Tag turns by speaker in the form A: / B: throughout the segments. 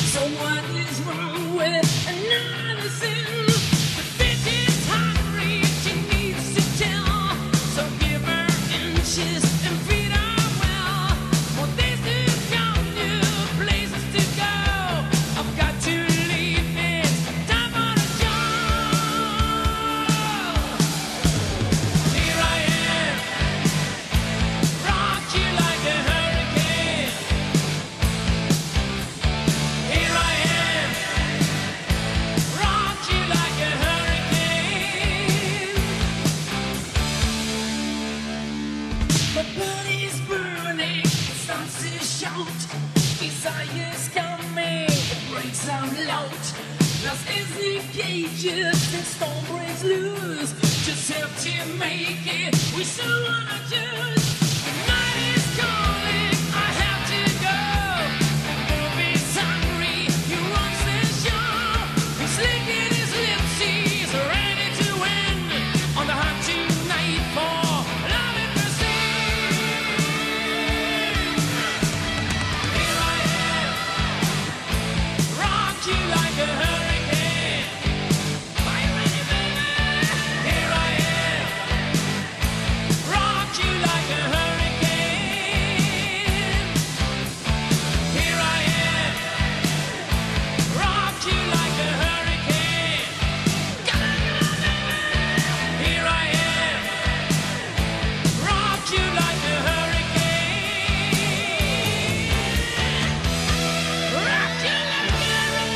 A: So what is wrong with another sin? The bitch is hungry, she needs to tell. So give her inches and feed her well. More days to count, new places to go. I've got to leave, it's time for the show. Here I am, rock you like a hurricane. Here I am, rock you like a hurricane. My body's burning, it starts to shout. Desire's coming, it breaks out loud. Lost is the cages, the storm breaks loose. Just have to make it, we still wanna choose. The night is calling, I have to go. The wolf is hungry, he wants the show. He's licking his lips, he's ready to win. On the hunt tonight for love and mercy. Here I am, rock you like a hurricane. Are you ready, baby? Here I am, rock you like a hurricane. Here I am, rock you like a hurricane. Here I am, rock you like a hurricane. Rock you like a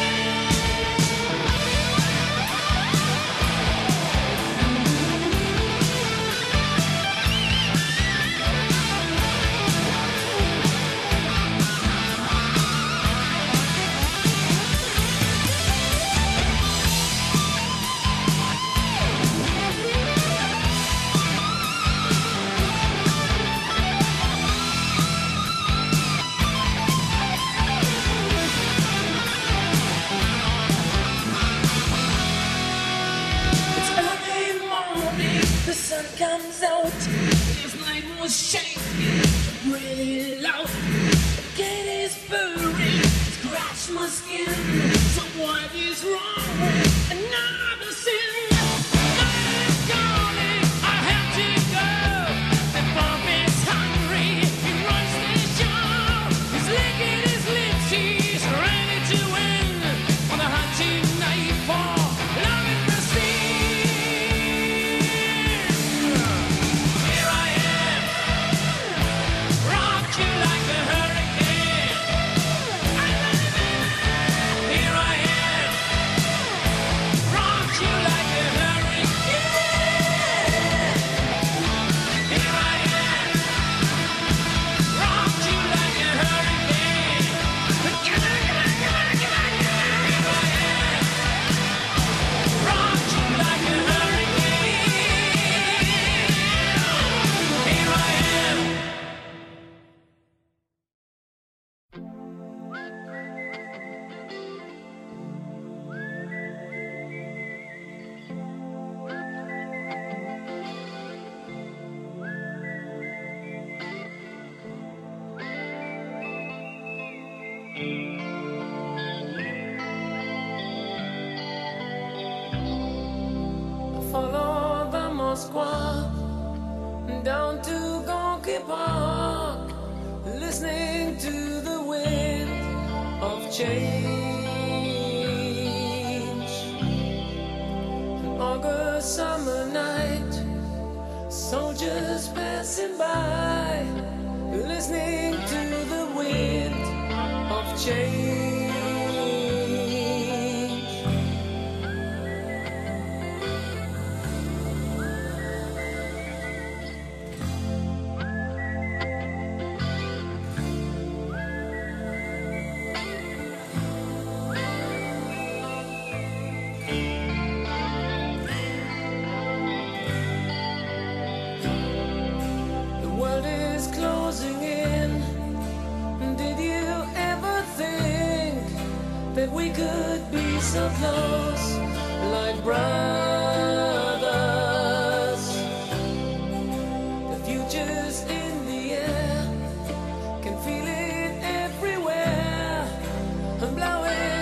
A: It's early morning, the sun comes out. This night was shaking, really loud. The gate is burning, scratch my skin. So what is wrong with another sin? Night is calling, I have to go. The bomb is hungry, he runs the show. He's licking his lips, he's ready to win. On the hunt tonight for love and mercy. Here I am, rock you like a hurricane. Here I am, rock you like a hurricane. Here I am, rock you like a hurricane. Here I am, rock you like a hurricane. Here I am. Follow the Moskwa down to Gonky Park, listening to the wind of change. An August summer night, soldiers passing by, listening to the wind of change. The world is closing in. Did you ever think that we could be so close, like brothers? The future's in the air, can feel it everywhere, and blowing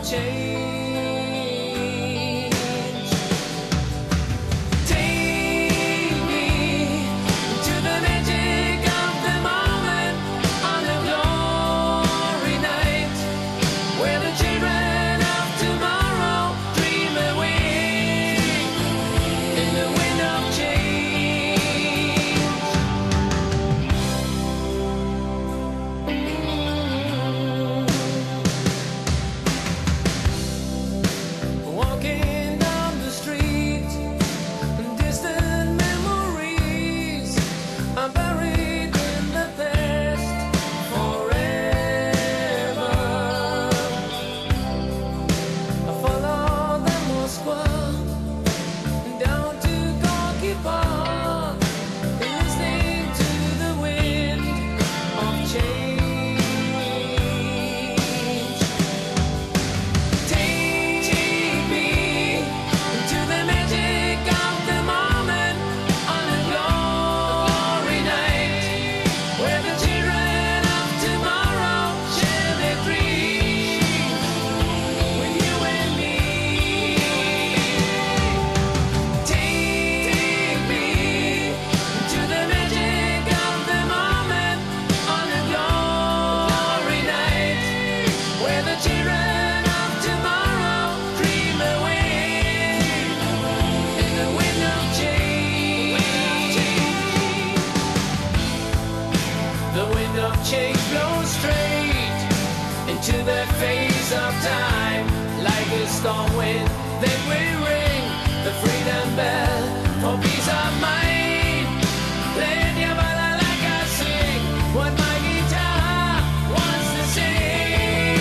A: Storm wind, then we ring the freedom bell for peace of mind. Playing your ballad like I sing what my guitar wants to sing.